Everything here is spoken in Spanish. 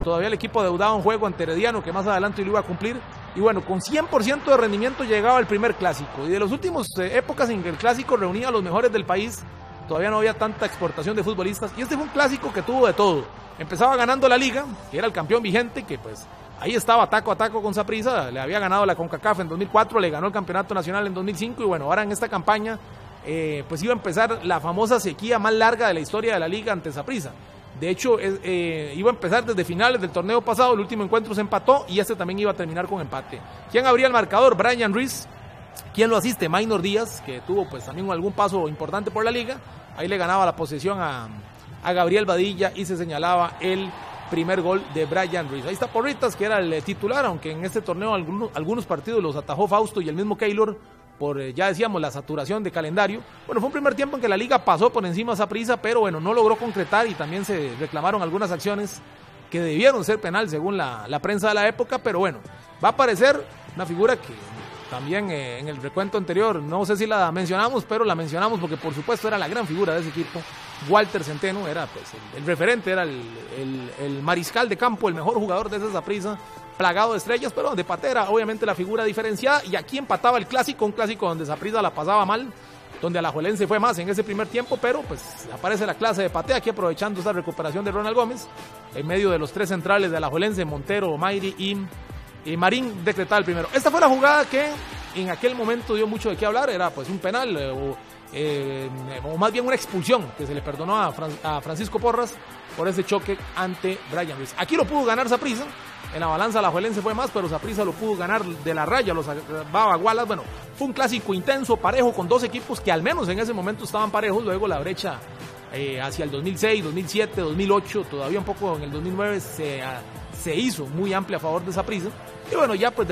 todavía el equipo deudaba un juego ante Herediano que más adelante lo iba a cumplir. Y bueno, con 100% de rendimiento llegaba el primer clásico. Y de las últimas épocas en que el clásico reunía a los mejores del país, todavía no había tanta exportación de futbolistas. Y este fue un clásico que tuvo de todo. Empezaba ganando la Liga, que era el campeón vigente, que pues ahí estaba taco a taco con Saprissa. Le había ganado la CONCACAF en 2004, le ganó el Campeonato Nacional en 2005. Y bueno, ahora en esta campaña pues iba a empezar la famosa sequía más larga de la historia de la Liga ante Saprissa. De hecho, iba a empezar desde finales del torneo pasado, el último encuentro se empató y este también iba a terminar con empate. ¿Quién abría el marcador? Brian Ruiz. ¿Quién lo asiste? Maynor Díaz, que tuvo pues también algún paso importante por la liga. Ahí le ganaba la posesión a Gabriel Badilla y se señalaba el primer gol de Brian Ruiz. Ahí está Porritas, que era el titular, aunque en este torneo algunos partidos los atajó Fausto y el mismo Keylor, por ya decíamos la saturación de calendario. Bueno, fue un primer tiempo en que la liga pasó por encima a Saprissa, pero bueno, no logró concretar y también se reclamaron algunas acciones que debieron ser penal según la prensa de la época, pero bueno, va a aparecer una figura que también en el recuento anterior, no sé si la mencionamos, pero la mencionamos porque por supuesto era la gran figura de ese equipo. Walter Centeno era pues el referente, era el mariscal de campo, el mejor jugador de esa Saprissa, plagado de estrellas, pero de Patera, obviamente la figura diferenciada, y aquí empataba el clásico, un clásico donde Saprissa la pasaba mal, donde Alajuelense fue más en ese primer tiempo, pero pues aparece la clase de Patea aquí aprovechando esta recuperación de Ronald Gómez, en medio de los tres centrales de Alajuelense, Montero, Mayri y Marín decretaba el primero. Esta fue la jugada que en aquel momento dio mucho de qué hablar, era pues un penal o más bien una expulsión que se le perdonó a Francisco Porras por ese choque ante Brian Ruiz. Aquí lo pudo ganar Saprissa, en la balanza Alajuelense fue más, pero Saprissa lo pudo ganar de la raya, los Bagualas. Bueno, fue un clásico intenso, parejo, con dos equipos que al menos en ese momento estaban parejos. Luego la brecha hacia el 2006, 2007, 2008, todavía un poco en el 2009 se hizo muy amplia a favor de Saprissa. Y bueno, ya pues